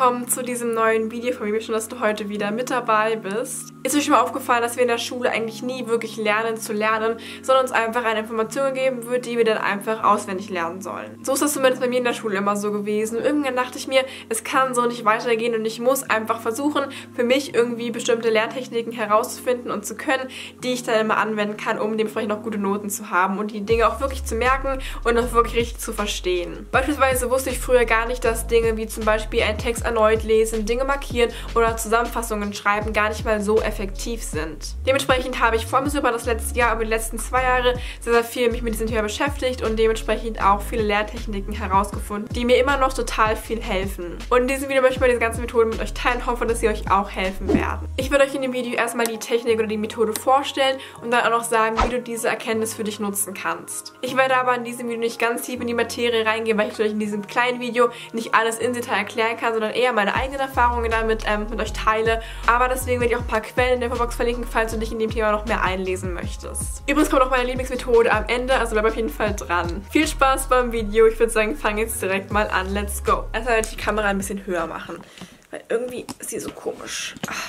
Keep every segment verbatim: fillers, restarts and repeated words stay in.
willkommen zu diesem neuen Video von mir. Schön, dass du heute wieder mit dabei bist. Ist euch schon mal aufgefallen, dass wir in der Schule eigentlich nie wirklich lernen zu lernen, sondern uns einfach eine Information gegeben wird, die wir dann einfach auswendig lernen sollen. So ist das zumindest bei mir in der Schule immer so gewesen. Und irgendwann dachte ich mir, es kann so nicht weitergehen und ich muss einfach versuchen, für mich irgendwie bestimmte Lerntechniken herauszufinden und zu können, die ich dann immer anwenden kann, um dementsprechend noch gute Noten zu haben und die Dinge auch wirklich zu merken und auch wirklich richtig zu verstehen. Beispielsweise wusste ich früher gar nicht, dass Dinge wie zum Beispiel einen Text erneut lesen, Dinge markieren oder Zusammenfassungen schreiben gar nicht mal so effektiv sind. Dementsprechend habe ich vor allem so über das letzte Jahr, über die letzten zwei Jahre sehr, sehr viel mich mit diesem Thema beschäftigt und dementsprechend auch viele Lerntechniken herausgefunden, die mir immer noch total viel helfen. Und in diesem Video möchte ich mal diese ganzen Methoden mit euch teilen und hoffe, dass sie euch auch helfen werden. Ich werde euch in dem Video erstmal die Technik oder die Methode vorstellen und dann auch noch sagen, wie du diese Erkenntnis für dich nutzen kannst. Ich werde aber in diesem Video nicht ganz tief in die Materie reingehen, weil ich euch in diesem kleinen Video nicht alles in Detail erklären kann, sondern eher meine eigenen Erfahrungen damit ähm, mit euch teile. Aber deswegen werde ich auch ein paar Quellen in der Infobox verlinken, falls du dich in dem Thema noch mehr einlesen möchtest. Übrigens kommt auch meine Lieblingsmethode am Ende, also bleib auf jeden Fall dran. Viel Spaß beim Video. Ich würde sagen, fangen jetzt direkt mal an. Let's go. Erstmal werde ich die Kamera ein bisschen höher machen, weil irgendwie ist sie so komisch. Ach.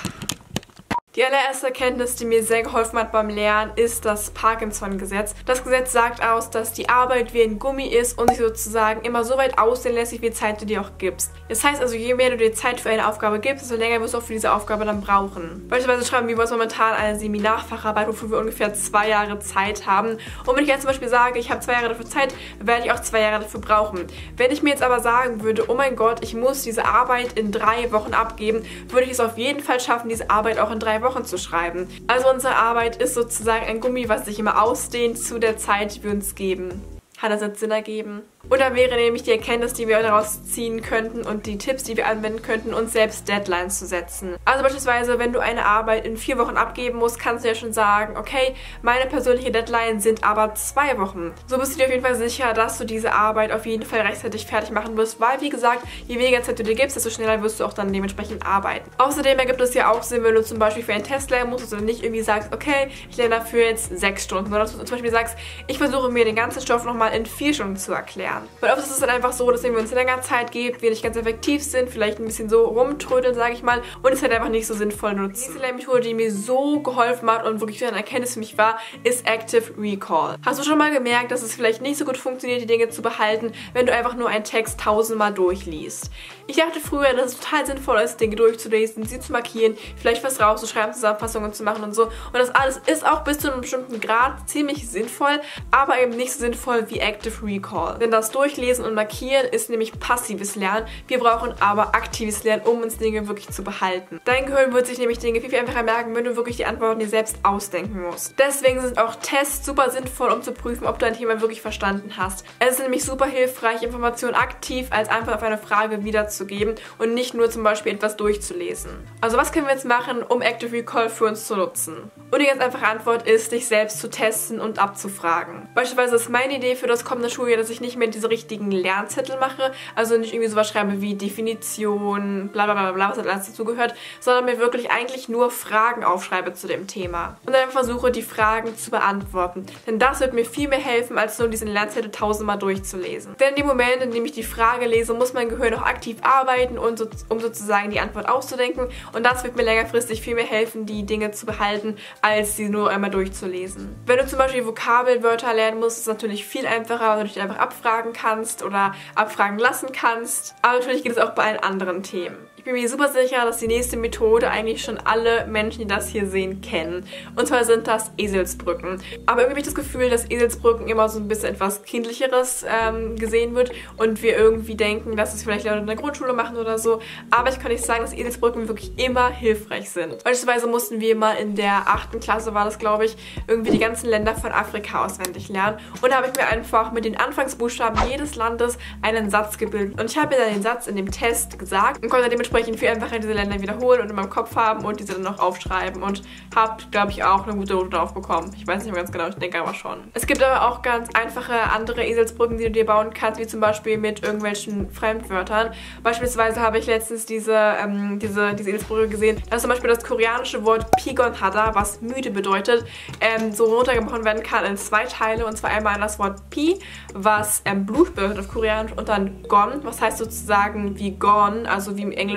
Die allererste Erkenntnis, die mir sehr geholfen hat beim Lernen, ist das Parkinson-Gesetz. Das Gesetz sagt aus, dass die Arbeit wie ein Gummi ist und sich sozusagen immer so weit ausdehnen lässt, wie viel Zeit du dir auch gibst. Das heißt also, je mehr du dir Zeit für eine Aufgabe gibst, desto länger wirst du auch für diese Aufgabe dann brauchen. Beispielsweise schreiben wir uns momentan eine Seminarfacharbeit, wofür wir ungefähr zwei Jahre Zeit haben. Und wenn ich jetzt zum Beispiel sage, ich habe zwei Jahre dafür Zeit, werde ich auch zwei Jahre dafür brauchen. Wenn ich mir jetzt aber sagen würde, oh mein Gott, ich muss diese Arbeit in drei Wochen abgeben, würde ich es auf jeden Fall schaffen, diese Arbeit auch in drei Wochen Wochen zu schreiben. Also unsere Arbeit ist sozusagen ein Gummi, was sich immer ausdehnt zu der Zeit, die wir uns geben. Hat das jetzt Sinn ergeben? Oder wäre nämlich die Erkenntnis, die wir daraus ziehen könnten und die Tipps, die wir anwenden könnten, uns selbst Deadlines zu setzen. Also beispielsweise, wenn du eine Arbeit in vier Wochen abgeben musst, kannst du ja schon sagen, okay, meine persönliche Deadline sind aber zwei Wochen. So bist du dir auf jeden Fall sicher, dass du diese Arbeit auf jeden Fall rechtzeitig fertig machen wirst, weil, wie gesagt, je weniger Zeit du dir gibst, desto schneller wirst du auch dann dementsprechend arbeiten. Außerdem ergibt es ja auch Sinn, wenn du zum Beispiel für einen Test lernen musst, dass du nicht irgendwie sagst, okay, ich lerne dafür jetzt sechs Stunden, sondern dass du zum Beispiel sagst, ich versuche mir den ganzen Stoff nochmal in vier Stunden zu erklären. Weil oft ist es dann einfach so, dass wenn wir uns länger Zeit geben, wir nicht ganz effektiv sind, vielleicht ein bisschen so rumtrödeln, sage ich mal, und es halt einfach nicht so sinnvoll nutzen. Die nächste Lernmethode, die mir so geholfen hat und wirklich eine Erkenntnis für mich war, ist Active Recall. Hast du schon mal gemerkt, dass es vielleicht nicht so gut funktioniert, die Dinge zu behalten, wenn du einfach nur einen Text tausendmal durchliest? Ich dachte früher, dass es total sinnvoll ist, Dinge durchzulesen, sie zu markieren, vielleicht was rauszuschreiben, Zusammenfassungen zu machen und so. Und das alles ist auch bis zu einem bestimmten Grad ziemlich sinnvoll, aber eben nicht so sinnvoll wie Active Recall. Denn das Durchlesen und Markieren ist nämlich passives Lernen. Wir brauchen aber aktives Lernen, um uns Dinge wirklich zu behalten. Dein Gehirn wird sich nämlich Dinge viel, viel einfacher merken, wenn du wirklich die Antworten dir selbst ausdenken musst. Deswegen sind auch Tests super sinnvoll, um zu prüfen, ob du ein Thema wirklich verstanden hast. Es ist nämlich super hilfreich, Informationen aktiv als Antwort auf eine Frage wiederzugeben und nicht nur zum Beispiel etwas durchzulesen. Also was können wir jetzt machen, um Active Recall für uns zu nutzen? Und die ganz einfache Antwort ist, dich selbst zu testen und abzufragen. Beispielsweise ist meine Idee für das kommende Schuljahr, dass ich nicht mehr diese richtigen Lernzettel mache, also nicht irgendwie sowas schreibe wie Definition, bla bla bla bla, was halt alles dazugehört, sondern mir wirklich eigentlich nur Fragen aufschreibe zu dem Thema. Und dann versuche, die Fragen zu beantworten. Denn das wird mir viel mehr helfen, als nur diesen Lernzettel tausendmal durchzulesen. Denn in dem Moment, in dem ich die Frage lese, muss mein Gehirn auch aktiv arbeiten, und so, um sozusagen die Antwort auszudenken. Und das wird mir längerfristig viel mehr helfen, die Dinge zu behalten, als sie nur einmal durchzulesen. Wenn du zum Beispiel Vokabelwörter lernen musst, ist es natürlich viel einfacher, weil du dich einfach abfragen kannst oder abfragen lassen kannst. Aber natürlich geht es auch bei allen anderen Themen. Ich bin mir super sicher, dass die nächste Methode eigentlich schon alle Menschen, die das hier sehen, kennen. Und zwar sind das Eselsbrücken. Aber irgendwie habe ich das Gefühl, dass Eselsbrücken immer so ein bisschen etwas Kindlicheres ähm, gesehen wird und wir irgendwie denken, dass es vielleicht Leute in der Grundschule machen oder so. Aber ich kann nicht sagen, dass Eselsbrücken wirklich immer hilfreich sind. Beispielsweise mussten wir mal in der achten Klasse, war das glaube ich, irgendwie die ganzen Länder von Afrika auswendig lernen. Und da habe ich mir einfach mit den Anfangsbuchstaben jedes Landes einen Satz gebildet. Und ich habe mir dann den Satz in dem Test gesagt und konnte dementsprechend viel einfacher diese Länder wiederholen und in meinem Kopf haben und diese dann noch aufschreiben und habe, glaube ich, auch eine gute Note drauf bekommen. Ich weiß nicht mehr ganz genau, ich denke aber schon. Es gibt aber auch ganz einfache andere Eselsbrücken, die du dir bauen kannst, wie zum Beispiel mit irgendwelchen Fremdwörtern. Beispielsweise habe ich letztens diese, ähm, diese, diese Eselsbrücke gesehen, dass zum Beispiel das koreanische Wort Pigonhada, was müde bedeutet, ähm, so runtergebrochen werden kann in zwei Teile, und zwar einmal das Wort Pi, was ähm, Blut bedeutet auf Koreanisch, und dann Gon, was heißt sozusagen wie Gone, also wie im Englischen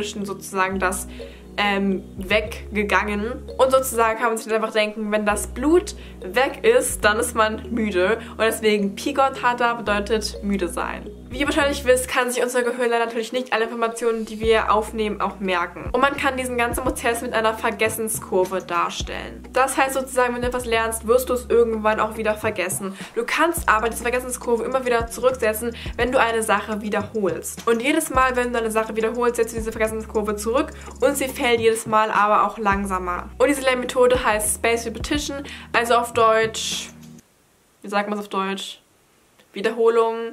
Menschen sozusagen das ähm, weggegangen. Und sozusagen kann man sich einfach denken, wenn das Blut weg ist, dann ist man müde. Und deswegen Pigotthata bedeutet müde sein. Wie ihr wahrscheinlich wisst, kann sich unser Gehirn natürlich nicht alle Informationen, die wir aufnehmen, auch merken. Und man kann diesen ganzen Prozess mit einer Vergessenskurve darstellen. Das heißt sozusagen, wenn du etwas lernst, wirst du es irgendwann auch wieder vergessen. Du kannst aber diese Vergessenskurve immer wieder zurücksetzen, wenn du eine Sache wiederholst. Und jedes Mal, wenn du eine Sache wiederholst, setzt du diese Vergessenskurve zurück und sie fällt jedes Mal aber auch langsamer. Und diese Lernmethode heißt Spaced Repetition, also auf Deutsch, wie sagt man es auf Deutsch? Wiederholung.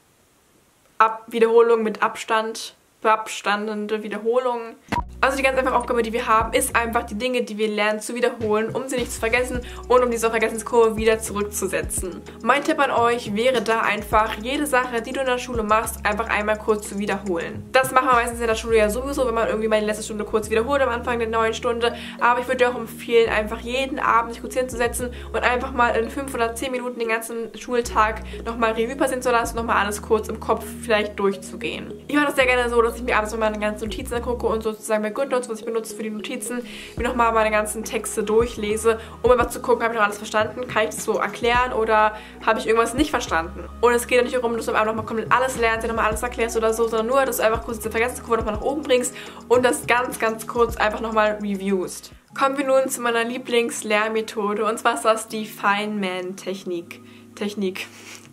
Ab Wiederholung mit Abstand, beabstandende Wiederholung. Also die ganz einfache Aufgabe, die wir haben, ist einfach die Dinge, die wir lernen, zu wiederholen, um sie nicht zu vergessen und um diese Vergessenskurve wieder zurückzusetzen. Mein Tipp an euch wäre da einfach, jede Sache, die du in der Schule machst, einfach einmal kurz zu wiederholen. Das machen wir meistens in der Schule ja sowieso, wenn man irgendwie mal die letzte Stunde kurz wiederholt am Anfang der neuen Stunde. Aber ich würde dir auch empfehlen, einfach jeden Abend sich kurz hinzusetzen und einfach mal in fünf oder zehn Minuten den ganzen Schultag nochmal Revue passieren zu lassen, nochmal alles kurz im Kopf vielleicht durchzugehen. Ich mache das sehr gerne so, dass ich mir abends nochmal meine ganzen Notizen angucke und sozusagen GoodNotes, was ich benutze für die Notizen, mir nochmal meine ganzen Texte durchlese, um einfach zu gucken, habe ich noch alles verstanden, kann ich das so erklären oder habe ich irgendwas nicht verstanden. Und es geht ja nicht darum, dass du einfach nochmal komplett alles lernst, dir nochmal alles erklärst oder so, sondern nur, dass du einfach kurz diese Vergessenskurve nochmal nach oben bringst und das ganz, ganz kurz einfach nochmal reviewst. Kommen wir nun zu meiner Lieblingslernmethode und zwar ist das die Feynman-Technik. Technik.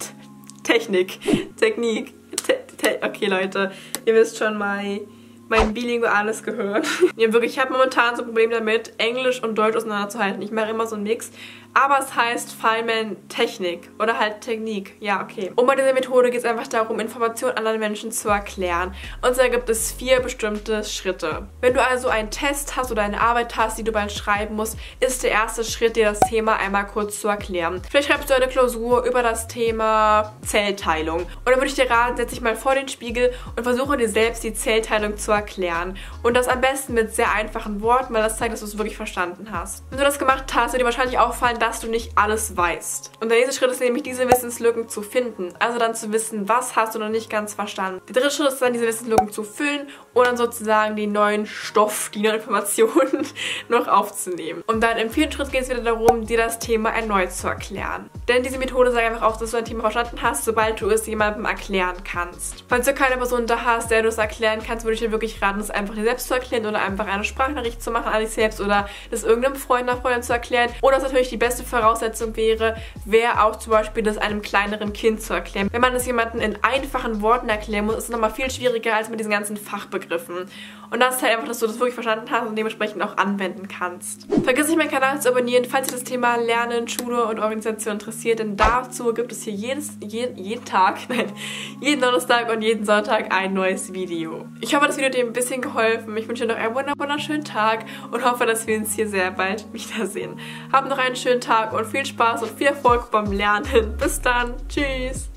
Technik. Technik. Te Te okay, Leute, ihr wisst schon mal, mein bilinguales Gehirn. Ja, wirklich, ich habe momentan so ein Problem damit, Englisch und Deutsch auseinanderzuhalten. Ich mache immer so einen Mix. Aber es heißt Feynman-Technik oder halt Technik. Ja, okay. Und bei dieser Methode geht es einfach darum, Informationen anderen Menschen zu erklären. Und zwar gibt es vier bestimmte Schritte. Wenn du also einen Test hast oder eine Arbeit hast, die du bald schreiben musst, ist der erste Schritt, dir das Thema einmal kurz zu erklären. Vielleicht schreibst du eine Klausur über das Thema Zellteilung. Und dann würde ich dir raten, setz dich mal vor den Spiegel und versuche dir selbst die Zellteilung zu erklären. Und das am besten mit sehr einfachen Worten, weil das zeigt, dass du es wirklich verstanden hast. Wenn du das gemacht hast, wird dir wahrscheinlich auffallen, dass du nicht alles weißt. Und der nächste Schritt ist nämlich, diese Wissenslücken zu finden. Also dann zu wissen, was hast du noch nicht ganz verstanden. Der dritte Schritt ist dann, diese Wissenslücken zu füllen und dann sozusagen den neuen Stoff, die neuen Informationen noch aufzunehmen. Und dann im vierten Schritt geht es wieder darum, dir das Thema erneut zu erklären. Denn diese Methode sagt einfach auch, dass du ein Thema verstanden hast, sobald du es jemandem erklären kannst. Falls du keine Person da hast, der du es erklären kannst, würde ich dir wirklich raten, es einfach dir selbst zu erklären oder einfach eine Sprachnachricht zu machen an dich selbst oder das irgendeinem Freund oder Freundin zu erklären. Oder was natürlich die beste Voraussetzung wäre, wäre auch zum Beispiel, das einem kleineren Kind zu erklären. Wenn man es jemandem in einfachen Worten erklären muss, ist es nochmal viel schwieriger als mit diesen ganzen Fachbegriffen. Und das ist halt einfach, dass du das wirklich verstanden hast und dementsprechend auch anwenden kannst. Vergiss nicht, meinen Kanal zu abonnieren, falls dich das Thema Lernen, Schule und Organisation interessiert, denn dazu gibt es hier jedes, jeden, jeden Tag, nein, jeden Donnerstag und jeden Sonntag ein neues Video. Ich hoffe, das Video hat dir ein bisschen geholfen. Ich wünsche dir noch einen wunderschönen Tag und hoffe, dass wir uns hier sehr bald wiedersehen. Habt noch einen schönen Tag und viel Spaß und viel Erfolg beim Lernen. Bis dann. Tschüss.